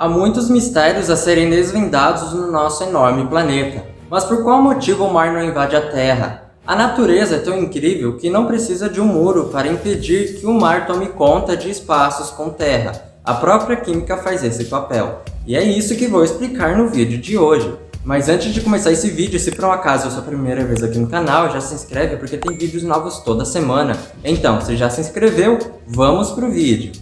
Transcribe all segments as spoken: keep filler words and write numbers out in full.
Há muitos mistérios a serem desvendados no nosso enorme planeta. Mas por qual motivo o mar não invade a Terra? A natureza é tão incrível que não precisa de um muro para impedir que o mar tome conta de espaços com terra. A própria química faz esse papel. E é isso que vou explicar no vídeo de hoje. Mas antes de começar esse vídeo, se por um acaso é a sua primeira vez aqui no canal, já se inscreve porque tem vídeos novos toda semana. Então, se já se inscreveu, vamos pro vídeo.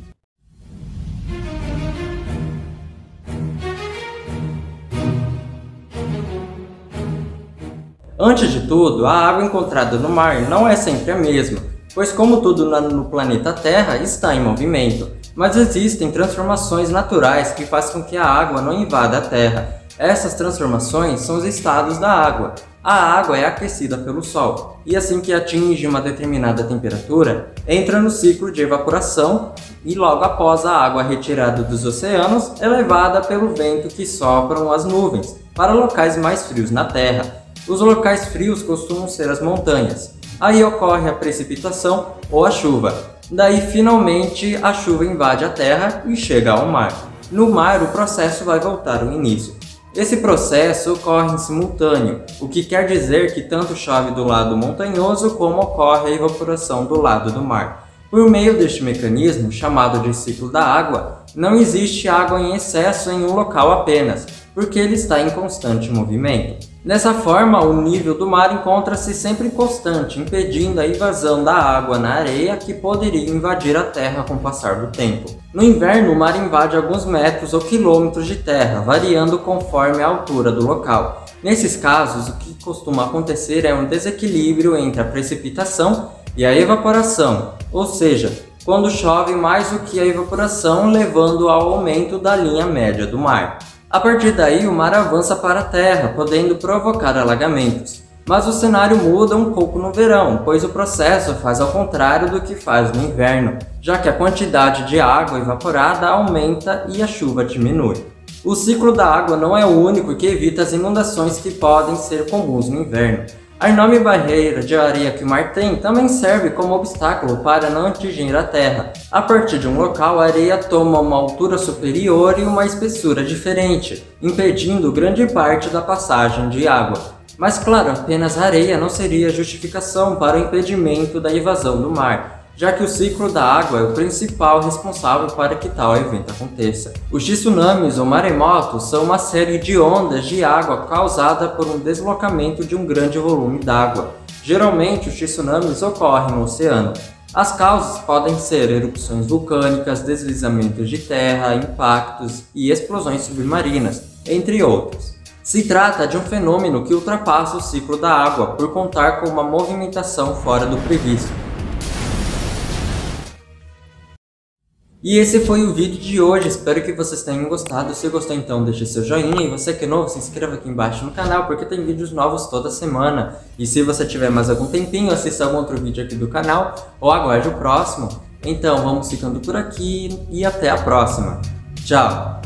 Antes de tudo, a água encontrada no mar não é sempre a mesma, pois como tudo no planeta Terra está em movimento, mas existem transformações naturais que fazem com que a água não invada a Terra. Essas transformações são os estados da água. A água é aquecida pelo Sol, e assim que atinge uma determinada temperatura, entra no ciclo de evaporação e logo após a água retirada dos oceanos é levada pelo vento que sopram as nuvens para locais mais frios na Terra. Os locais frios costumam ser as montanhas. Aí ocorre a precipitação ou a chuva. Daí finalmente a chuva invade a terra e chega ao mar. No mar o processo vai voltar ao início. Esse processo ocorre em simultâneo, o que quer dizer que tanto chove do lado montanhoso como ocorre a evaporação do lado do mar. Por meio deste mecanismo, chamado de ciclo da água, não existe água em excesso em um local apenas, porque ele está em constante movimento. Dessa forma, o nível do mar encontra-se sempre constante, impedindo a invasão da água na areia que poderia invadir a terra com o passar do tempo. No inverno, o mar invade alguns metros ou quilômetros de terra, variando conforme a altura do local. Nesses casos, o que costuma acontecer é um desequilíbrio entre a precipitação e a evaporação, ou seja, quando chove mais do que a evaporação, levando ao aumento da linha média do mar. A partir daí, o mar avança para a terra, podendo provocar alagamentos. Mas o cenário muda um pouco no verão, pois o processo faz ao contrário do que faz no inverno, já que a quantidade de água evaporada aumenta e a chuva diminui. O ciclo da água não é o único que evita as inundações que podem ser comuns no inverno. A enorme barreira de areia que o mar tem também serve como obstáculo para não atingir a terra. A partir de um local, a areia toma uma altura superior e uma espessura diferente, impedindo grande parte da passagem de água. Mas claro, apenas a areia não seria justificação para o impedimento da invasão do mar, já que o ciclo da água é o principal responsável para que tal evento aconteça. Os tsunamis ou maremotos são uma série de ondas de água causada por um deslocamento de um grande volume d'água. Geralmente, os tsunamis ocorrem no oceano. As causas podem ser erupções vulcânicas, deslizamentos de terra, impactos e explosões submarinas, entre outros. Se trata de um fenômeno que ultrapassa o ciclo da água por contar com uma movimentação fora do previsto. E esse foi o vídeo de hoje, espero que vocês tenham gostado. Se gostou, então deixe seu joinha, e você que é novo, se inscreva aqui embaixo no canal, porque tem vídeos novos toda semana. E se você tiver mais algum tempinho, assista algum outro vídeo aqui do canal, ou aguarde o próximo. Então vamos ficando por aqui, e até a próxima. Tchau!